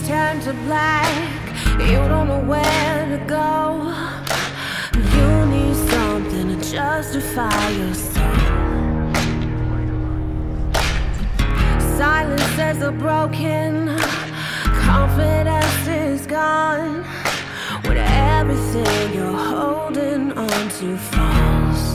turn to black. You don't know where to go. You need something to justify yourself. Silences are broken, confidence is gone, when everything you're holding on to falls.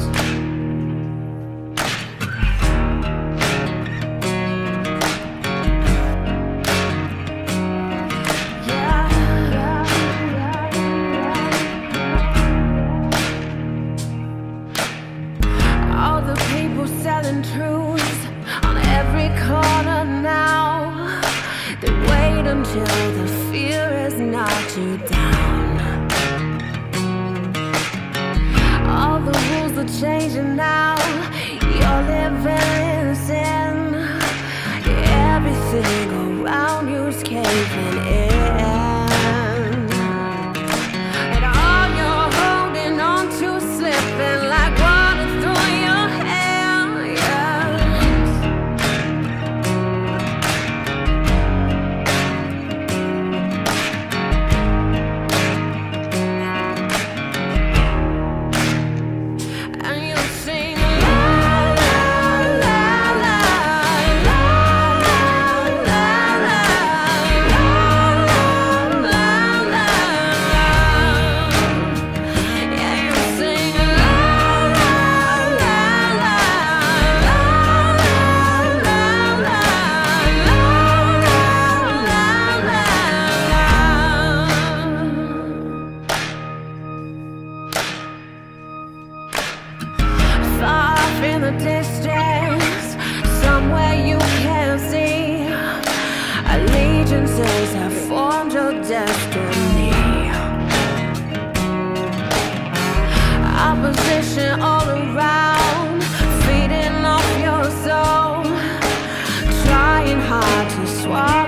All the people selling truths on every corner now, they wait until the fear has knocked you down. All the rules are changing now, you're living in sin. Everything around you's caving in, and all you're holding on to slipping like water through your hair, yeah. And you sing la la la la la la la la la. Yeah, you sing la la la la la far off in the distance, somewhere you can't see, allegiances have formed your destiny. Opposition all around, feeding off your soul, trying hard to swallow